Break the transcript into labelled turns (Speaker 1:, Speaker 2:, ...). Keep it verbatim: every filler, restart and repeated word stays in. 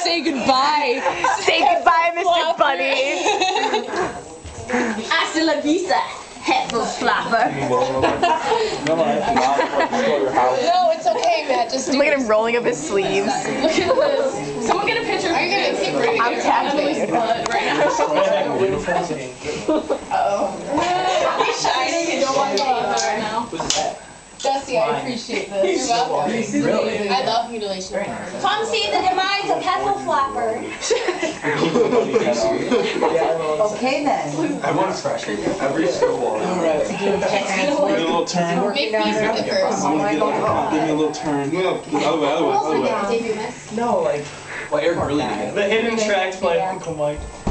Speaker 1: Say goodbye.
Speaker 2: Say goodbye, Mister Bunny.
Speaker 3: Hasta la vista, heffleflopper.
Speaker 1: No, it's okay, Matt. Just do
Speaker 2: Look at him rolling up his sleeves.
Speaker 3: Look at this. Someone get a picture of
Speaker 1: Are you gonna keep reading?
Speaker 2: I'm tapping you.
Speaker 3: right now. Uh-oh. He's shining and don't want to right now.
Speaker 1: Dusty, I appreciate this. You're welcome.
Speaker 4: Really?
Speaker 1: I love mutilation.
Speaker 3: Come see the demise of heffleflopper.
Speaker 5: Okay then.
Speaker 4: Everyone's fresh. Every school.
Speaker 6: Alright. Give me a little turn.
Speaker 1: Make peace with it first.
Speaker 6: Give me a little turn. The other way, other way, other way.
Speaker 4: No, like. Well, Eric really did.
Speaker 5: The hidden tracks by Uncle Mike.